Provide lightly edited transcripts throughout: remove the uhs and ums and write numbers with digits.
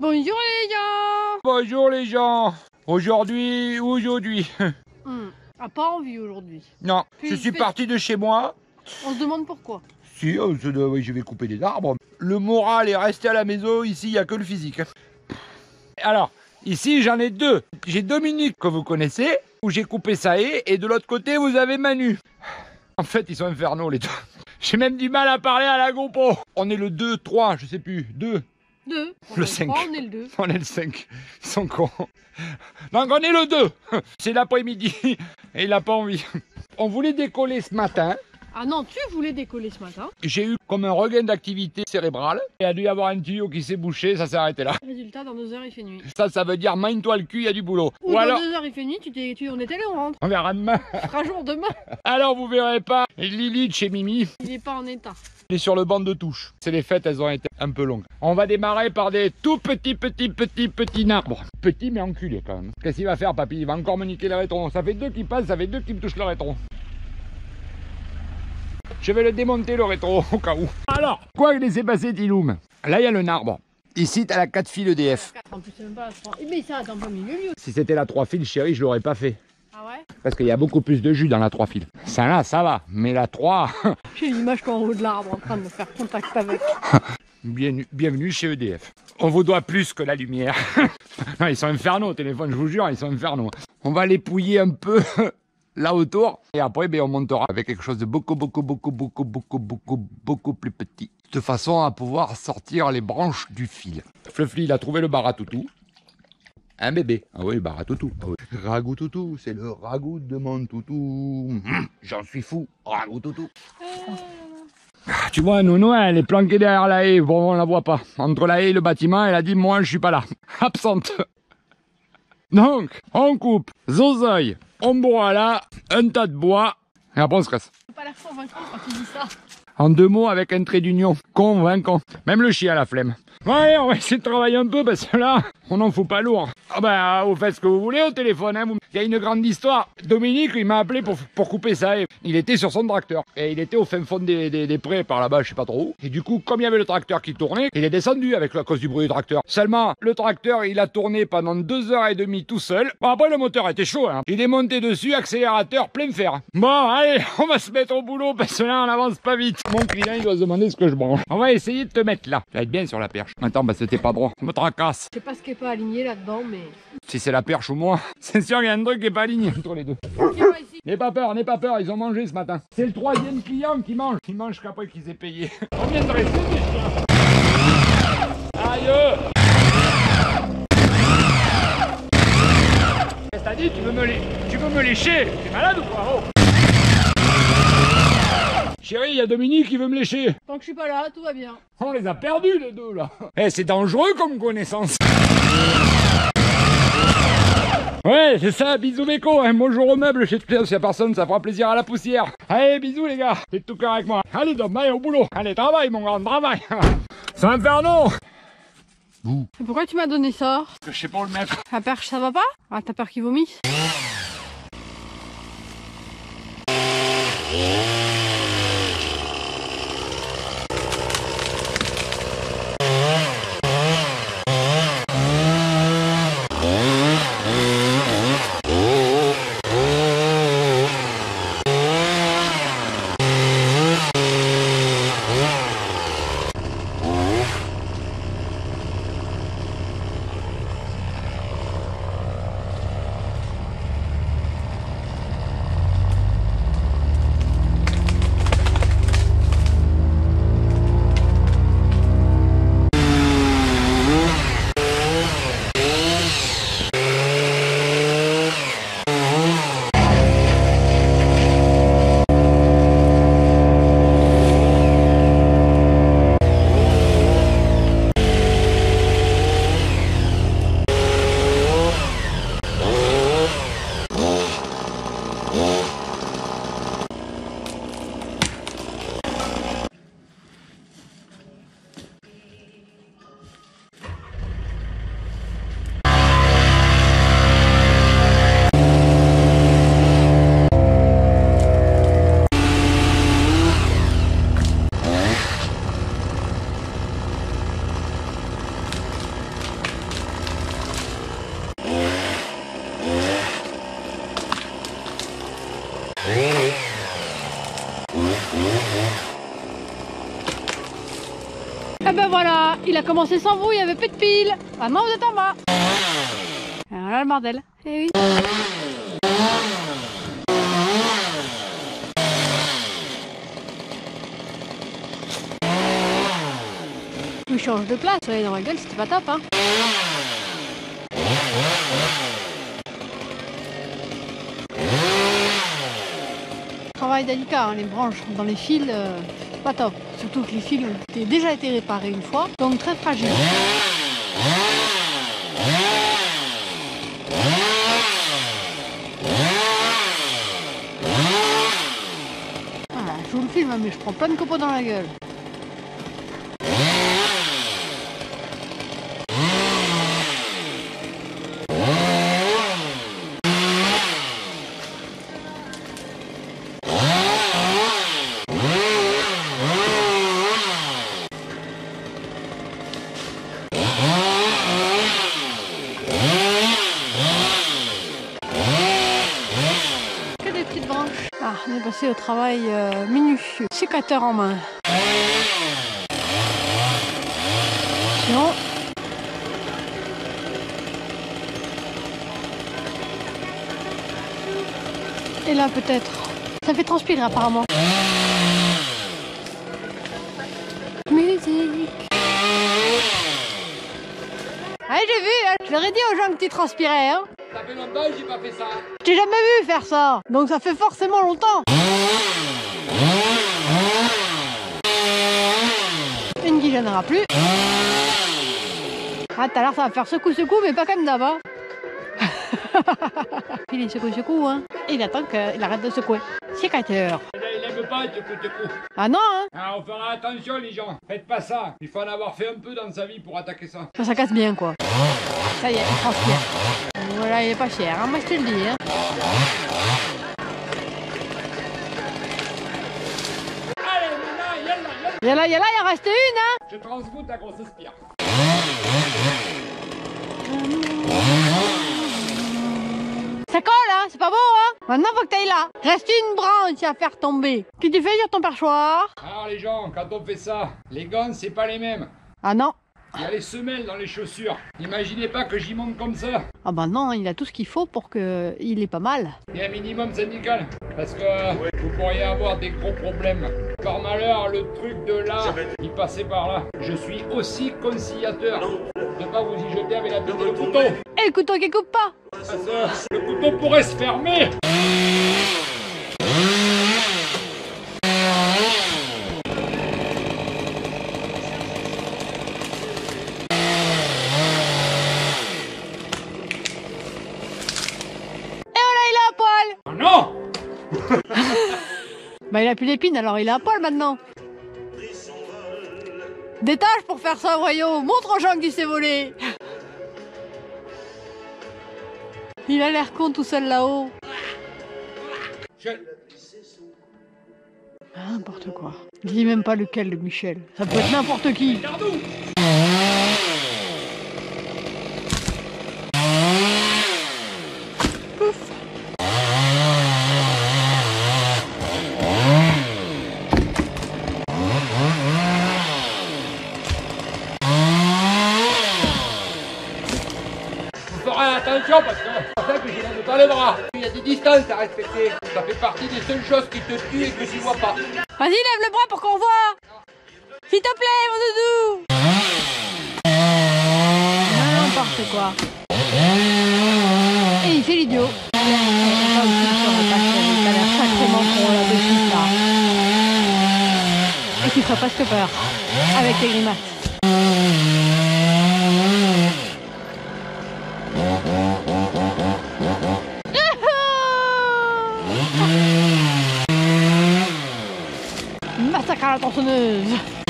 Bonjour les gens. Bonjour les gens. Aujourd'hui. Ah, pas envie aujourd'hui. Non, je suis parti de chez moi. On se demande pourquoi. Si, oui, je vais couper des arbres. Le moral est resté à la maison. Ici, il n'y a que le physique. Alors, ici, j'en ai deux. J'ai Dominique, que vous connaissez, où j'ai coupé ça et de l'autre côté, vous avez Manu. En fait, ils sont infernaux, les deux. J'ai même du mal à parler à la GoPro. On est le 2, 3, je sais plus. 2. 2. Le 5. On est le 2. On est le 5. Ils sont cons. Donc, on est le 2. C'est l'après-midi. Et il n'a pas envie. On voulait décoller ce matin. Ah non, tu voulais décoller ce matin. J'ai eu comme un regain d'activité cérébrale. Il a dû y avoir un tuyau qui s'est bouché, ça s'est arrêté là. Résultat, dans 2 heures, il fait nuit. Ça veut dire mine-toi le cul, il y a du boulot. Ou dans alors... 2 heures, il fait nuit, on était là, on rentre. On verra demain. On fera jour demain. Alors vous verrez pas, Lily de chez Mimi. Il n'est pas en état. Il est sur le banc de touche. C'est les fêtes, elles ont été un peu longues. On va démarrer par des tout petits nains. Bon, petits mais enculés quand même. Qu'est-ce qu'il va faire, papy? Il va encore me niquer le rétron. Ça fait 2 qui passent, ça fait 2 qui me touchent le rétron. Je vais le démonter le rétro au cas où. Alors, quoi que laisser passer Tiloum? Là, il y a le arbre. Ici, t'as la 4 fils EDF. En plus, c'est même pas la 3. Mais ça attend pas milieu lui. Si c'était la 3 fils, chérie, je l'aurais pas fait. Ah ouais? Parce qu'il y a beaucoup plus de jus dans la 3 fils. Ça là, ça va. Mais la 3... J'ai l'image qu'en haut de l'arbre en train de me faire contact avec. Bienvenue chez EDF. On vous doit plus que la lumière. Non, ils sont infernaux au téléphone, je vous jure, ils sont infernaux. On va les pouiller un peu... là autour, et après on montera avec quelque chose de beaucoup plus petit, de façon à pouvoir sortir les branches du fil. Fluffy, il a trouvé le baratoutou. Un bébé. Ah oui, le baratoutou. Ah oui. Ragout toutou, c'est le ragout de mon toutou. J'en suis fou, ragout toutou. Tu vois, Nounou, elle est planquée derrière la haie. Bon, on la voit pas. Entre la haie et le bâtiment, elle a dit, moi, je suis pas là. Absente. Donc, on coupe, zozoï, on broie là, un tas de bois, et après on se casse. C'est pas l'air convaincant quand tu dis ça. En 2 mots, avec un trait d'union, convaincant. Même le chien a la flemme. Bon allez, on va essayer de travailler un peu, parce que là, on n'en fout pas lourd. Ah ben, vous faites ce que vous voulez au téléphone, hein. Il y a une grande histoire. Dominique, il m'a appelé pour couper ça. Et il était sur son tracteur. Et il était au fin fond des prés, par là-bas, je sais pas trop où. Et du coup, comme il y avait le tracteur qui tournait, il est descendu avec la cause du bruit du tracteur. Seulement, le tracteur, il a tourné pendant 2h30 tout seul. Bon, après, le moteur était chaud, hein. Il est monté dessus, accélérateur, plein fer. Bon, allez, on va se mettre au boulot, parce que là, on avance pas vite. Mon client, il doit se demander ce que je branche. On va essayer de te mettre là. Tu vas être bien sur la perche. Attends, bah c'était pas droit. Je me tracasse. Je sais pas ce qui est pas aligné là-dedans, mais... Si c'est la perche ou moi, c'est sûr qu'il y a un truc qui est pas aligné entre les deux. N'aie pas peur, ils ont mangé ce matin. C'est le 3e client qui mange. Il mange qu'après qu'ils aient payé. On vient de rester des chiens. Aïe! Qu'est-ce que t'as dit? Tu veux me lécher? T'es malade ou quoi? Oh. Chérie, il y a Dominique qui veut me lécher. Tant que je suis pas là, tout va bien. On les a perdus les deux là. Eh, c'est dangereux comme connaissance. Ouais, c'est ça, bisous Beko, hein. Bonjour au meuble, s'il y a personne, ça fera plaisir à la poussière. Allez, bisous les gars, c'est tout cœur avec moi. Allez, Dom, allez au boulot. Allez, travaille mon grand, travaille. C'est inferno. Et pourquoi tu m'as donné ça? Je sais pas où le mettre. La perche, ça va pas? Ah, t'as peur qu'il vomisse? Il a commencé sans vous, il n'y avait plus de piles. Maintenant vous êtes en bas. Et voilà le bordel. Eh oui. Il change de place, ouais, dans ma gueule, c'était pas top, hein. Travail délicat, hein, les branches dans les fils, pas top. Surtout que les fils ont déjà été réparés une fois, donc très fragiles. Voilà, je vous le filme, mais je prends plein de copeaux dans la gueule. Ah, on est passé au travail minutieux. Sécateur en main. Attention. Et là peut-être. Ça fait transpirer apparemment. Musique. Ah, j'ai vu, hein. Je leur ai dit aux gens que tu transpirais, hein. Ça fait longtemps que j'ai pas fait ça. Je t'ai jamais vu faire ça, donc ça fait forcément longtemps. Une qui gênera plus. Ah, tout à l'heure ça va faire secou-secou, mais pas comme d'hab, hein. Il est secou-secou, hein. Et il attend qu'il arrête de secouer. Sécateur. Il aime pas être coup. Ah non, hein. Ah, on fera attention les gens. Faites pas ça. Il faut en avoir fait un peu dans sa vie pour attaquer ça. Ça casse bien, quoi. Ça y est, il transpire. Voilà, il est pas cher, hein. Moi je te le dis, hein. Allez, maintenant, Yalla, il en reste une, hein. je transgoute ta grosse spire. Ça colle, hein, c'est pas beau, hein. Maintenant, faut que t'ailles là. Reste une branche à faire tomber. Qu'est-ce que tu fais sur ton perchoir? Alors les gens, quand on fait ça, les gants, c'est pas les mêmes. Ah non. Il y a les semelles dans les chaussures. Imaginez pas que j'y monte comme ça. Ah bah non, il a tout ce qu'il faut pour qu'il ait pas mal. Il y a un minimum syndical. Parce que vous pourriez avoir des gros problèmes. Par malheur, le truc de là, il passait par là. Je suis aussi conciliateur. De pas vous y jeter avec la bite de couteau. Et le couteau qui coupe pas. Parce que le couteau pourrait se fermer. Non. Bah il a plus d'épines, alors il est à poil maintenant. Des tâches pour faire ça, voyons. Montre aux gens qu'il s'est volé. Il a l'air con tout seul là-haut. Ah, n'importe quoi. Je dis même pas lequel de Michel. Ça peut être n'importe qui. Pouf. Attention parce que c'est pour ça que je lève pas les bras. Il y a des distances à respecter. Ça fait partie des seules choses qui te tuent et que tu vois pas. Vas-y, lève le bras pour qu'on voit. S'il te plaît, mon doudou. N'importe quoi. Et il fait l'idiot. Il a l'air sacrément con là dessus là. Et tu feras presque peur. Avec tes grimaces. Massacre à la tronçonneuse.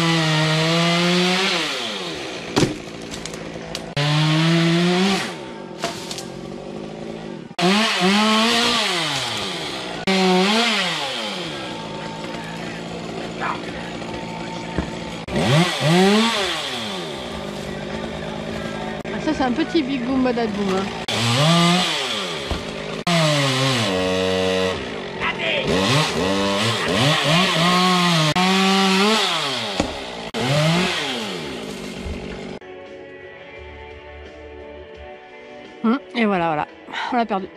Ça c'est un petit big boom badaboum, hein. Et voilà, on l'a perdu.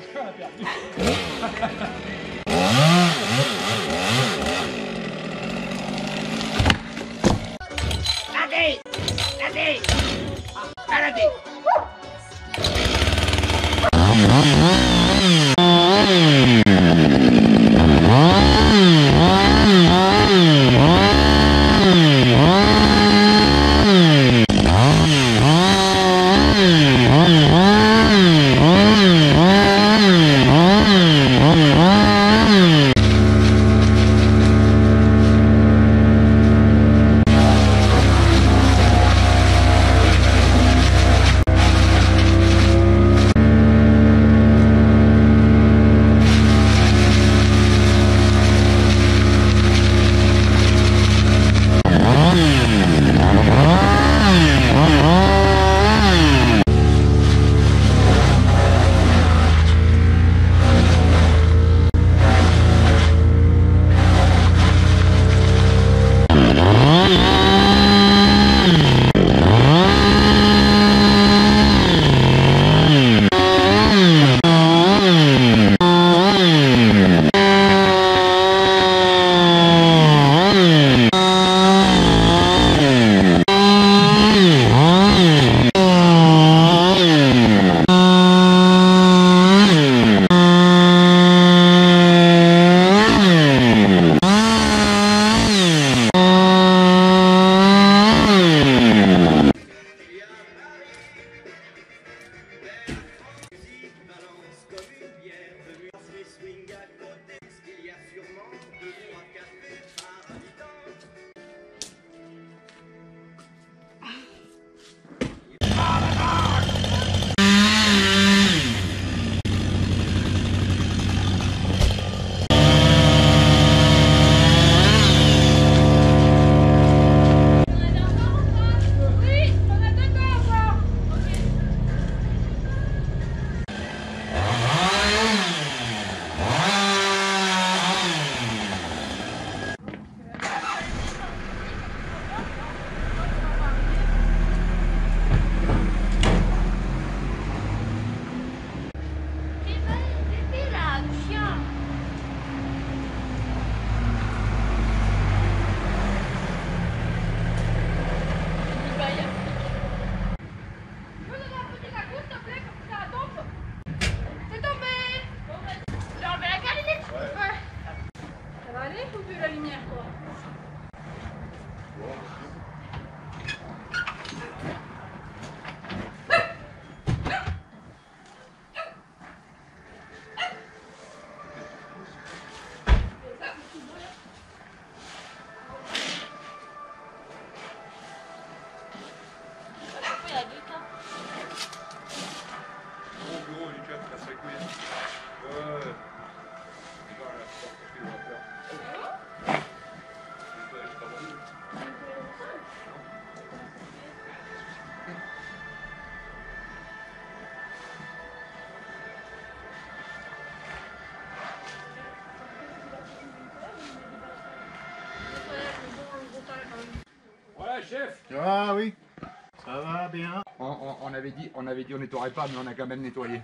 Chef. Ah oui, ça va bien. On avait dit on nettoierait pas, mais on a quand même nettoyé.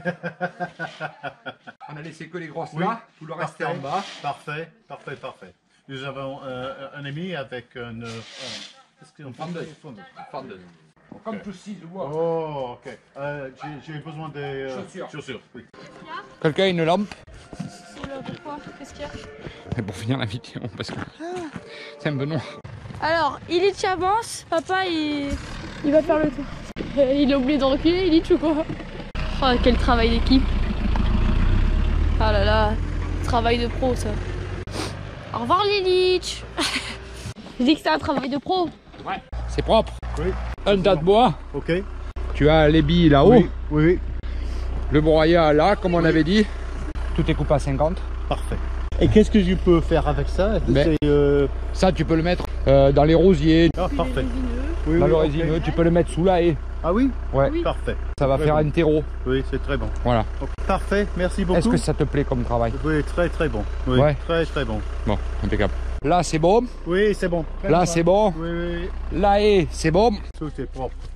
On a laissé que les grosses là, tout le reste est en bas. Parfait. Nous avons un ami avec une fendeuse. Comme tout ci, je vois. Oh, ok. J'ai besoin des chaussures. Oui. Quelqu'un a une lampe? Pourquoi? Qu'est-ce qu'il y a? Pour finir la vidéo, parce que c'est un peu noir. Alors, Illich avance, papa il va faire le tour. Il a oublié de reculer, Illich ou quoi? Oh, quel travail d'équipe. Ah là là, travail de pro ça. Au revoir Illich. Je dis que c'est un travail de pro. Ouais, c'est propre. Oui. Un tas de bois. Ok. Tu as les billes là-haut. Oui. Le broyat là, comme on avait dit. Tout est coupé à 50. Parfait. Et qu'est-ce que je peux faire avec ça? Ça, tu peux le mettre dans les rosiers. Ah, parfait. Dans le résineux, tu peux le mettre sous la haie. Ah oui? Ouais. Oui. Parfait. Ça va faire un terreau. Oui, c'est très bon. Voilà. Parfait, merci beaucoup. Est-ce que ça te plaît comme travail? Oui, très bon. Oui, Ouais. Très bon. Bon, impeccable. Là, c'est bon. Oui, c'est bon. Là, c'est bon. Oui. La haie, c'est bon. Tout est propre, oui.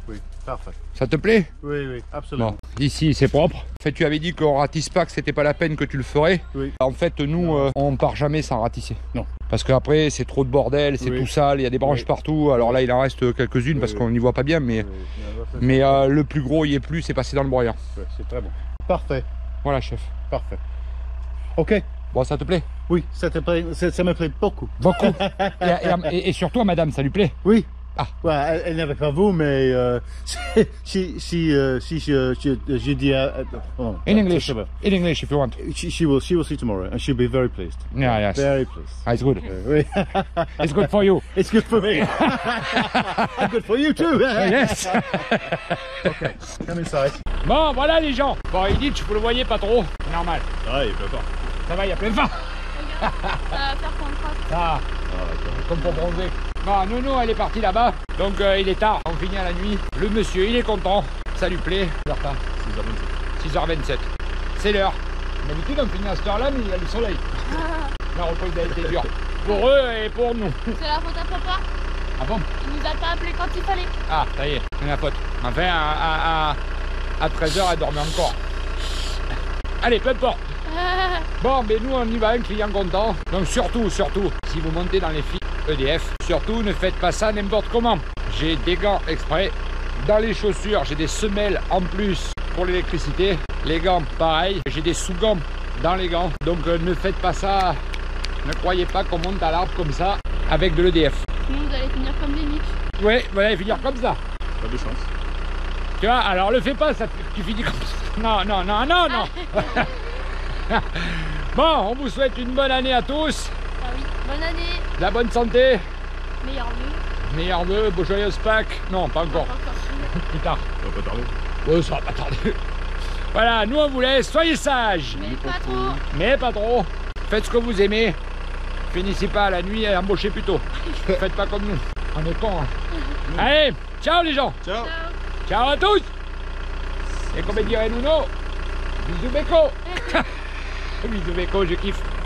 Parfait. Ça te plaît? Oui, oui, absolument. Bon, ici c'est propre. En fait, tu avais dit qu'on ratisse pas, que c'était pas la peine que tu le ferais. Oui. En fait, nous, on part jamais sans ratisser. Non. Parce qu'après, c'est trop de bordel, c'est Oui. tout sale, il y a des branches Oui. partout. Alors là, il en reste quelques-unes parce qu'on n'y voit pas bien, mais, le plus gros y est plus, c'est passé dans le broyant. Oui, c'est très bon. Parfait, Voilà, chef. parfait. Ok. Bon, ça te plaît? Oui, ça me plaît beaucoup. Beaucoup. et surtout à madame, ça lui plaît? Oui. Ah. Ouais, elle n'avait pas vous, mais si je dis In English. In English, if you want. she will see tomorrow, and she'll be very pleased. Yeah, yes. Very pleased. Ah, it's good. Oui. It's good for you. It's good for me. And good for you too. Yes. Okay, come inside. Bon, voilà les gens. Bon, Illich, vous le voyez pas trop. Normal. Ah, il peut pas. Ça va, il y a plein de vent. Ça va faire contraste. Ah, comme pour bronzer. Bon, Nounou, elle est partie là-bas. Donc, il est tard. On finit à la nuit. Le monsieur, il est content. Ça lui plaît. L'heure pas. 6h27. C'est l'heure. D'habitude, on finit à cette heure-là, mais il y a le soleil. La reprise a été dure. Pour eux et pour nous. C'est la faute à papa. Ah bon? Il nous a pas appelé quand il fallait. Ah, ça y est, c'est la faute. Enfin, à 13h, elle dormait encore. Allez, peu importe. Bon, mais nous, on y va, un client content. Donc, surtout, si vous montez dans les fils EDF, surtout, ne faites pas ça n'importe comment. J'ai des gants exprès. Dans les chaussures, j'ai des semelles en plus pour l'électricité. Les gants, pareil. J'ai des sous-gants dans les gants. Donc, ne faites pas ça. Ne croyez pas qu'on monte à l'arbre comme ça avec de l'EDF. Sinon, vous allez finir comme les niches. Ouais, vous allez finir comme ça. Pas de chance. Tu vois, alors le fais pas, ça, tu finis comme ça. Non, non, non, non, non. Bon, on vous souhaite une bonne année à tous. Ah oui, bonne année. De la bonne santé. Meilleur vœu. Meilleurs vœux, beau joyeuse Pâques. Non, pas encore. Plus tard. Ça va pas tarder. Ouais, ça va pas tarder. Voilà, nous on vous laisse. Soyez sages. Mais pas trop. Mais pas trop. Faites ce que vous aimez. Finissez pas à la nuit et embauchez plus tôt. Faites pas comme nous. On est cons. Hein. Allez, ciao les gens. Ciao. Ciao à tous. Et comme dirait Nuno, bisous Beko. Bisous Beko, je kiffe.